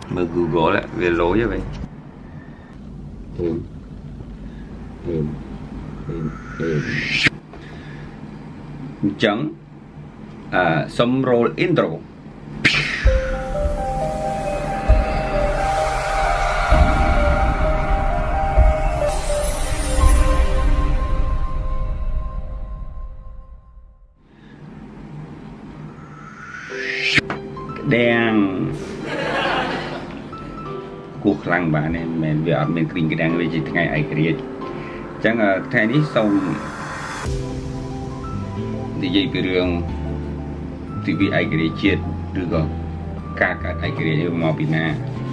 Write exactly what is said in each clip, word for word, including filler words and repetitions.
មើល Google វាលយvậy êm êm êm êm chẳng à some roll intro đen cuộc lăng bạn này mình về mình kinh cái đang về chỉ ngày ai kia chẳng là thay đi xong thì dây cái đường thì bị ai kia chết được không cả cả ai kia đều mau bị na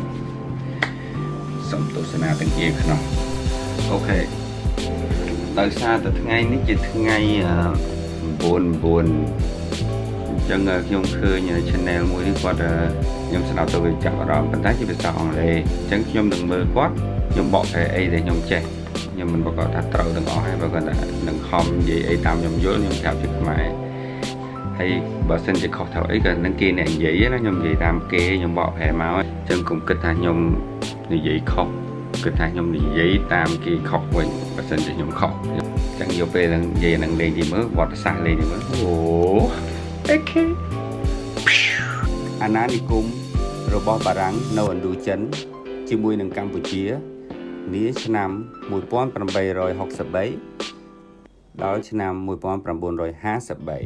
xong tôi sẽ nào từng kia không ok tại sao từ ngày ní chỉ ngày buồn buồn chẳng khi ông khơi như channel mua đi qua nhom sẽ nào tôi về chọn đó phần tác chỉ phải chọn đây chẳng nhom đừng mơ quát nhom bỏ cái ấy để nhom che nhưng mình bảo thật trâu đừng bỏ hay bảo còn là đừng không gì ấy tạm nhom dối nhom chào chụp mày hay bà xin chỉ khóc thở ấy gần đăng kia này dễ nó nhom gì tạm kia nhom bỏ hè máu chân cùng kịch hai nhom như vậy khóc kịch hai nhom như vậy tạm kia khóc mình bà xin chỉ nhom khóc chẳng vô về là gì đằng lên gì mới vọt xa lên thì mới ồ ok Ananicum របស់បារាំងនៅឥណ្ឌូចិនជាមួយនឹងកម្ពុជានាឆ្នាំmột nghìn tám trăm sáu mươi baដល់ឆ្នាំmột nghìn chín trăm năm mươi ba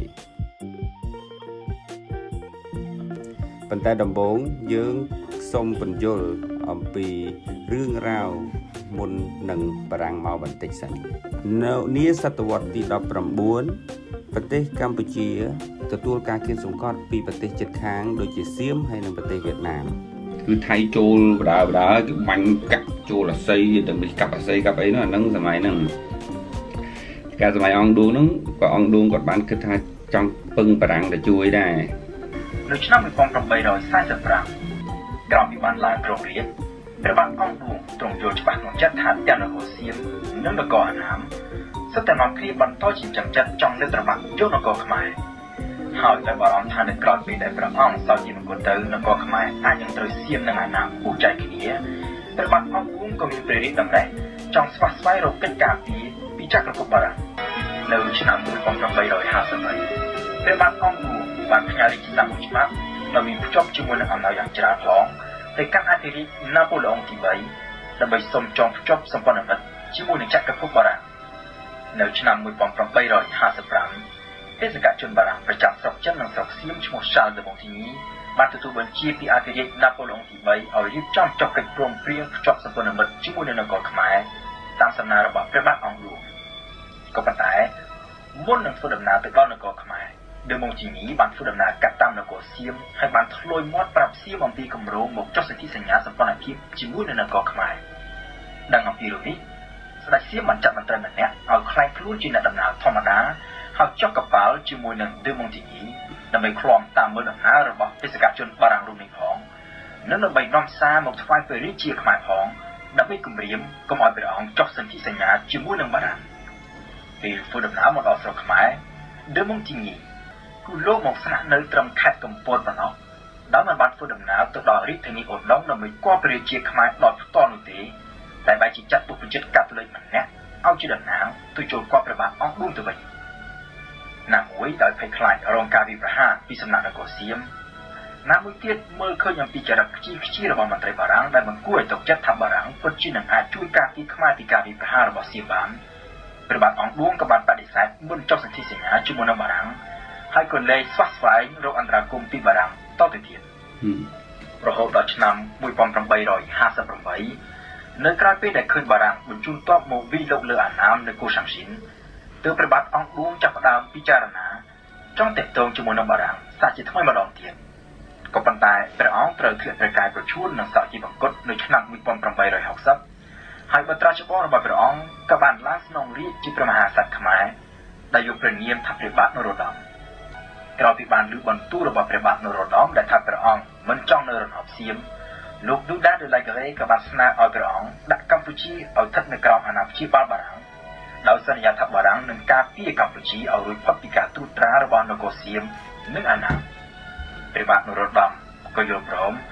ប៉ុន្តែដំបូងយើងសូមបញ្យល់អំពីរឿងរ៉ាវមុននឹងបារាំងមកបន្តិចសិននៅនាសតវត្សទីដប់ប្រាំបួនប្រទេសកម្ពុជាទទួលការគៀនសង្កត់ពីប្រទេសជិតខាងដូចជាសៀមហើយនិងប្រទេសវៀតណាមគឺថៃចូលបដាបដាគឺបាញ់កាក់ចូលអាស័យដើម្បីកាប់អាស័យកាប់អីនោះអាហ្នឹងសម័យហ្នឹងកាលសម័យអង្គឌួងហ្នឹងក៏អង្គឌួងគាត់បានគិតថាចង់ពឹងបារាំងទៅជួយដែរនៅឆ្នាំmột nghìn tám trăm bốn mươi lămក្រោយពីបានឡើងគ្រងរាជ្យព្រះបាទអង្គឌួងទ្រង់យល់ច្បាស់ក្នុងចិត្តថាទាំងនគរសៀមនិងនគរអាណាមសិតតែនាំគ្នាបន្តចិញ្ចឹមចិត្តចង់លើកត្របាក់យកនគរខ្មែរហើយតែបារម្ភថានៅក្រោយពេលដែលព្រះអង្គសោយជាមង្គលទៅនគរខ្មែរអាចនឹងត្រូវសៀមនិងអាណាមពុះចែកគ្នាព្រះបាទអង្គឌួងក៏មានព្រះរាជតម្រេះចង់ស្វះស្វែងរកកិច្ចការពីពីចក្រភពបារាំងនៅឆ្នាំmột nghìn tám trăm hai mươi baព្រះបាទអង្គឌួងបានផ្ញើរាជសារមួយច្បាប់ដែលមានភ្ជាប់ជាមួយនឹងអំណាចយ៉ាងច្រើនផងទៅកាន់អធិរាជណាប៉ូឡូអុងទីបីដើម្បីសុំចងភ្ជាប់សម្ព័ន្ធមិត្តជាមួយនឹងចក្រភពបារាំងនៅឆ្នាំmột nghìn tám trăm hai mươi lămទេសកជនបារាំងប្រចាំស្រុកចិននិងស្រុកសៀមឈ្មោះ Charles de Montigny បានទទួលបញ្ជាពីអធិរាជណាប៉ូឡូអុងទីបីឲ្យរៀបចំចុះកិច្ចព្រមព្រៀងភ្ជាប់សម្ព័ន្ធមិត្តជាមួយនឹងនគរខ្មែរតាមសំណើរបស់ព្រះបាទអង្គឌួងក៏ប៉ុន្តែមុននឹងធ្វើដំណើរទៅដល់នគរខ្មែរ de Montigny បានធ្វើដំណើរកាត់តាមនគរសៀមហើយបានធ្លាយមាត់ប្រាប់សៀមអំពីគម្រោងមកចុះសន្ធិសញ្ញាសម្ព័ន្ធភាពជាមួយនឹងនគរខ្មែរដឹងអំពីរឿងនេះស្ដេចសៀមបានចាត់មន្ត្រីម្នាក់ឲ្យខ្លាយខ្លួនជាអ្នកដំណើរធម្មតាហើយចុះកប៉ាល់ជាមួយនឹង de Montigny ដើម្បីឃ្លាំតាមមើលដំណើររបស់បេសកជនបារាំងរូបនេះផងនិងដើម្បីនាំសារមកថ្វាយព្រះរាជាខ្មែរផងដើម្បីគម្រាមកុំឲ្យព្រះអង្គចុះសន្ធិសញ្ញាជាមួយនឹងបារាំងពេលធ្វើដំណើរមកដល់ស្រុកខ្មែរ de Montigny គឺលោកមកស្នាក់នៅត្រឹមខេត្តកំពតប៉ុណ្ណោះដោយមិនបានធ្វើដំណើរទៅដល់រាជធានីឧដុង្គដើម្បីគាល់ព្រះរាជាខ្មែរដោយផ្ទាល់នោះទេតែបែរជាចាត់ទុកបញ្ជាកាតូលិកម្នាក់ឲ្យជាតំណាងទៅចូលគាល់ព្រះបាទអង្គឌួងទៅវិញណាមួយដោយភ័យខ្លាចរងការវាយប្រហារពីសំណាក់នគរសៀមណាមួយទៀតមើលឃើញអំពីចរិតខ្ជិលខ្ជារបស់មន្ត្រីបារាំងដែលមិនគួរឲ្យទុកចិត្តថាបារាំងពិតជានឹងអាចជួយការពារខ្មែរពីការវាយប្រហាររបស់សៀមបានព្រះបាទអង្គឌួងក៏បានបដិសេធមិនចុះសន្ធិសញ្ញាជាមួយនឹងបារាំងហើយក៏លែងស្វះស្វែងរកអន្តរាគមន៍ពីបារាំងតទៅទៀតរហូតដល់ឆ្នាំmột nghìn tám trăm hai mươi támនៅក្រៅពេលដែលឃើញបារាំងបញ្ជូនទ័ពមកវាយលុកលើអាណាមនៅកូសាំងស៊ីនទើបព្រះបាទអង្គឌួងចាប់ផ្ដើមពិចារណាចង់ទាក់ទងជាមួយនឹងបារាំងសាជាថ្មីម្ដងទៀតក៏ប៉ុន្តែព្រះអង្គត្រូវធ្លាក់ព្រះកាយប្រឈួននឹងសក់ជីបង្គត់នៅឆ្នាំmột nghìn tám trăm sáu mươiហើយបត្រាច្បងរបស់ព្រះអង្គក៏បានឡើងស្នងរាជជាព្រះមហាក្សត្រខ្មែរដែលយកព្រះនាមថាព្រះបាទនរោត្តមក្រោយពីបានលើកបន្ទូលរបស់ព្រះបាទនរោត្តមដែលថាព្រះអង្គមិនចង់នៅរណបសៀមលោក Duda de Lagare ក៏បានស្នើឲ្យព្រះអង្គដាក់កម្ពុជាឲ្យស្ថិតនៅក្រោមអាណាព្យាបាលបារាំងដោយសន្យាថាបារាំងនឹងការពារកម្ពុជាឲ្យរួចផុតពីការត្រួតត្រារបស់នគរសៀមនិងអាណាមព្រះបាទនរោត្តមក៏យល់ព្រម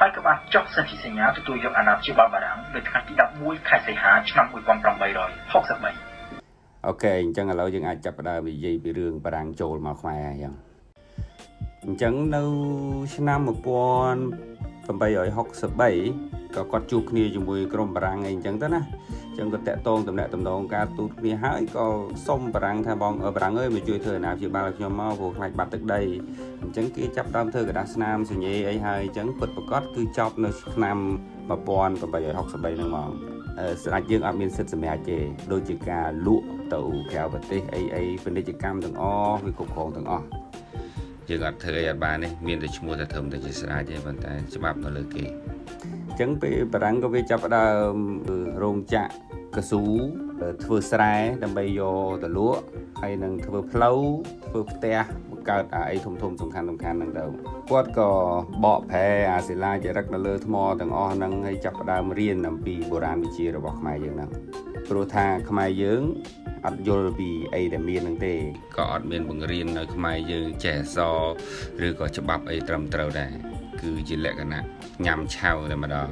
ហើយក៏បានចុះសន្ធិសញ្ញាទទួលយកអាណាព្យាបាលបារាំងនៅថ្ងៃទីដប់មួយខែសីហាឆ្នាំmột nghìn tám trăm sáu mươi ba អូខេអញ្ចឹងឥឡូវយើងអាចចាប់ផ្ដើមនិយាយពីរឿងបារាំងចូលមកខ្មែរអញ្ចឹងអញ្ចឹងនៅឆ្នាំmột nghìn tám trăm sáu mươi baក៏គាត់ជួបគ្នាជាមួយក្រុមបារាំងអីអញ្ចឹងទៅណាអញ្ចឹងក៏តាក់ទងតំណែងតំណងការទូតគ្នាហើយក៏សុំបារាំងថាបងបារាំងអើយមកជួយធ្វើអាណាព្យាបាលឲ្យខ្ញុំមកព្រោះខ្លាចបាត់ទឹកដីអញ្ចឹងគេចាប់ដើមធ្វើกระดาษស្នាមសញ្ញេអីហើយអញ្ចឹងពិតប្រាកដគឺចប់នៅឆ្នាំmột nghìn tám trăm sáu mươi baហ្នឹងហ្មងស្ដេចយើងអត់មានសិទ្ធិសម្រេចទេដូចជាការលក់ទៅក្រៅប្រទេសអីអីពាណិជ្ជកម្មទាំងអស់វាគ្រប់គ្រងទាំងអស់យើងអត់ធ្វើអីអត់បានទេមានតែឈ្មោះតែធ្វើតែជាស្ដេចទេប៉ុន្តែច្បាប់នៅលើគេអញ្ចឹងពេលបារាំងក៏វាចាប់ដើមរោងចក្រកស៊ូធ្វើស្រែដើម្បីយកទៅលក់ហើយនឹងធ្វើផ្លូវធ្វើផ្ទះបង្កើតអីធំធំសំខាន់សំខាន់ហ្នឹងទៅគាត់ក៏បកប្រែអាសិលាចារឹកនៅលើថ្មទាំងអស់ហ្នឹងហើយចាប់ដើមរៀនអំពីបុរាណវិទ្យារបស់ខ្មែរយើងហ្នឹងព្រោះថាខ្មែរយើងអត់យល់ពីអីដែលមានហ្នឹងទេក៏អត់មានបង្រៀននៅខ្មែរយើងចេះអក្សរឬក៏ច្បាប់អីត្រឹមត្រូវដែរគឺជាលក្ខណៈញ៉ាំឆៅតែម្ដង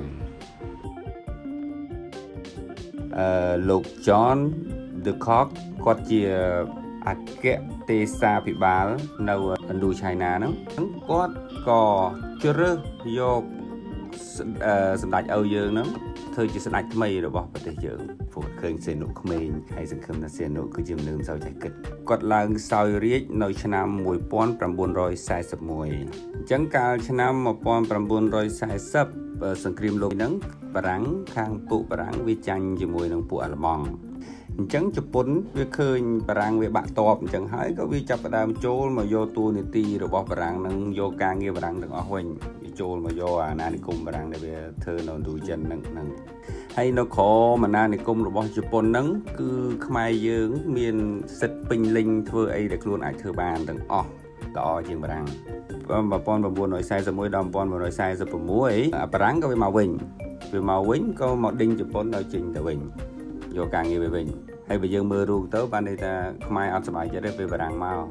អឺលោក John de Kock គាត់ជាអគ្គទេសាភិបាលនៅឥណ្ឌូឆៃណាហ្នឹងគាត់ក៏ជ្រើសយកសម្ដេចឪយើងហ្នឹងធ្វើជាស្ដេចថ្មីរបស់ប្រទេសយើងព្រោះឃើញសេនុក្មេងហើយសង្ឃឹមថាសេនុគឺជាមនុស្សមិនសូវចេះគិតគាត់ឡើងសោយរាជ្យនៅឆ្នាំmột nghìn chín trăm bốn mươi mốtអញ្ចឹងកាលឆ្នាំmột nghìn chín trăm bốn mươiសង្គ្រាមលោកហ្នឹងបារាំងខាងពួកបារាំងវាចាញ់ជាមួយនឹងពួកអាល្លឺម៉ង់អញ្ចឹងជប៉ុនវាឃើញបារាំងវាបាក់តបអញ្ចឹងហើយក៏វាចាប់ផ្ដើមចូលមកយកតួនាទីរបស់បារាំងនឹងយកការងារបារាំងទាំងអស់វិញវាចូលមកយកអាណានិគមបារាំងដែលវាធ្វើនៅឥណ្ឌូចិនហ្នឹងហ្នឹងហើយនៅក្រមអាណានិគមរបស់ជប៉ុនហ្នឹងគឺខ្មែរយើងមានសិទ្ធិពេញលេញធ្វើអីដែលខ្លួនអាចធ្វើបានទាំងអស់ល្អជាងបារាំងmột nghìn chín trăm bốn mươi mốtដល់một nghìn chín trăm bốn mươi sáuបារាំងក៏វាមកវិញវាមកវិញក៏មកដេញជប៉ុនដល់ចេញទៅវិញយកការងារវាវិញហើយបើយើងមើលរូបទៅបានន័យថាខ្មែរអត់សប្បាយចិត្តទេពេលបារាំងមក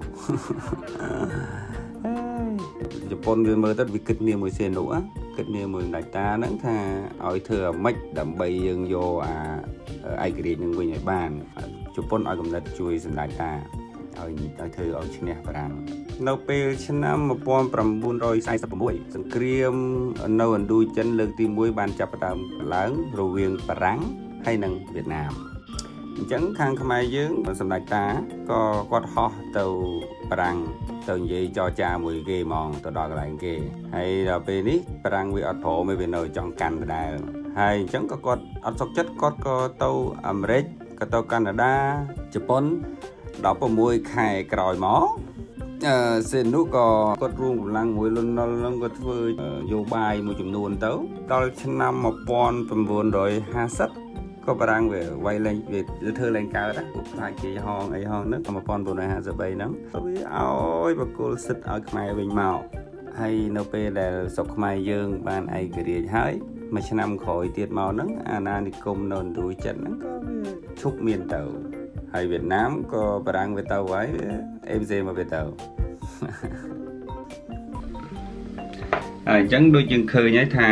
ជប៉ុនវាមើលទៅវាគិតគ្នាមួយសេនុគិតគ្នាមួយដៃតាហ្នឹងថាឲ្យធ្វើអាម៉េចដើម្បីយើងយកអាឯករាជ្យនឹងវិញឲ្យបានជប៉ុនឲ្យកំណត់ជួយសម្ដេចតាឲ្យឲ្យធ្វើឲ្យឈ្នះបារាំងនៅពេលឆ្នាំmột nghìn chín trăm bốn mươi sáuសង្គ្រាមនៅឥណ្ឌូចិនលើកទីមួយបានចាប់ផ្ដើមឡើងរវាងបារាំងហើយនិងវៀតណាមអញ្ចឹងខាងខ្មែរយើងសម្ដេចតាក៏គាត់ហោះទៅបារាំងទៅនិយាយចរចាមួយគេហ្មងទៅដល់កន្លែងគេហើយដល់ពេលនេះបារាំងវាអត់ព្រមទេវានៅចង់កាន់ដដែលហើយអញ្ចឹងក៏គាត់អត់សុខចិត្តគាត់ក៏ទៅអាមេរិកក៏ទៅកាណាដាជប៉ុន16ខែក្រោយមកអឺសេនុក៏គាត់រួមកម្លាំងមួយលន់នល់ហ្នឹងគាត់ធ្វើយោបាយមួយចំនួនទៅដល់ឆ្នាំmột nghìn chín trămห้าสิบក៏បារាំងវាវាយលេងវាធ្វើលេងកើតណាពួកខ្លាចគេហងអីហងហ្នឹងmột nghìn chín trămห้าสิบហ្នឹងក៏វាឲ្យបកគលសិទ្ធឲ្យខ្មែរវិញមកហើយនៅពេលដែលស្រុកខ្មែរយើងបានឯករាជ្យហើយមួយឆ្នាំក្រោយទៀតមកហ្នឹងអាណានិគមនៅឥណ្ឌូចិនហ្នឹងក៏វាឈប់មានទៅហើយវៀតណាមក៏បារាំងវាទៅហើយអេមសេមកវាទៅអញ្ចឹងដូចយើងឃើញហើយថា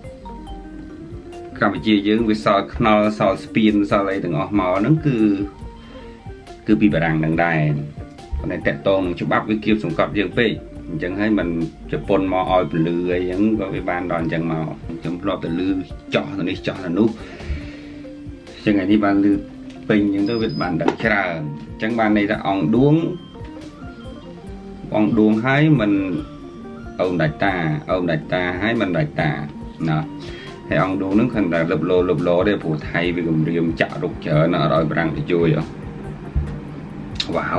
កម្ពុជាយើងវាសល់ខ្នល់សល់ស្ពានសល់អីទាំងអស់មកហ្នឹងគឺគឺពីបារាំងនឹងដែរប៉ុន្តែតកតងនឹងច្បាប់វាគៀបសង្កត់យើងពេកអញ្ចឹងហើយมันជប៉ុនមកឲ្យពលឺអីហ្នឹងក៏វាបានដល់អញ្ចឹងមកខ្ញុំធ្លាប់ទៅលឺចោះទៅនេះចោះទៅនោះអញ្ចឹងថ្ងៃនេះបានលឺពេញអញ្ចឹងទៅវាបានដឹងច្រើនអញ្ចឹងបានន័យថាអង្គឌួងអង្គឌួងហើយมันអូនដាច់តាអូនដាច់តាហើយมันដាច់តាណាហើយអង្គឌួងហ្នឹងគាត់តែលឹបលោលឹបលោទេព្រោះថៃវាគម្រាមចាក់រុកច្រើនអត់ឲ្យបារាំងទៅជួយហ៎វ៉ាវ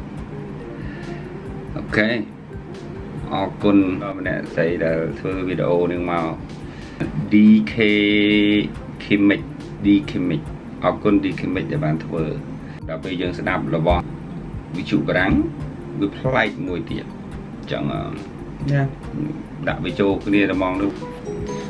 អូខេអរគុណម្នាក់ស្រីដែលធ្វើវីដេអូនេះមក đê ca Chemic D Chemic អរគុណ D Chemic ដែលបានធ្វើដល់ពេលយើងស្ដាប់របស់វិទ្យុបារាំងវាប្លែកមួយទៀតអញ្ចឹងណាដាក់វាចូលគ្នាតែហ្មងនោះ